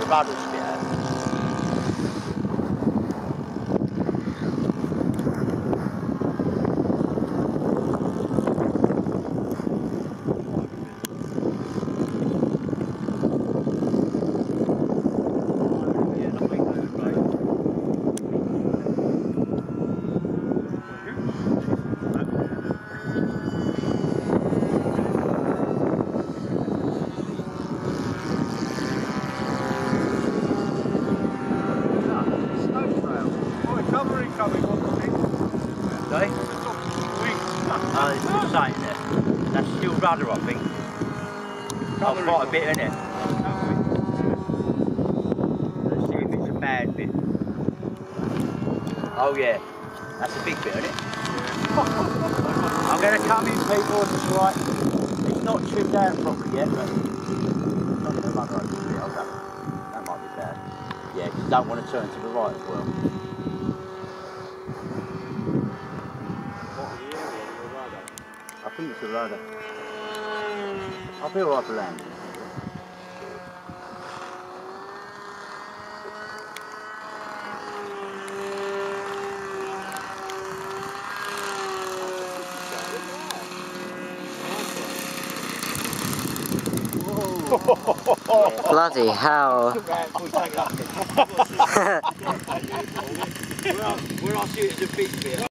rudder's a bit out. It's just saying that. That's still rudder, I think. Oh, quite a bit, isn't it? Let's see if it's a bad bit. Oh yeah, that's a big bit, isn't it? I'm going to come in, people, it's right. It's not trimmed down properly yet, but it's not going to run right this bit. That might be bad. Yeah, because you don't want to turn to the right as well. I think it's a rudder. I'll be alright for landing. Bloody hell. Where I see it's a big bit.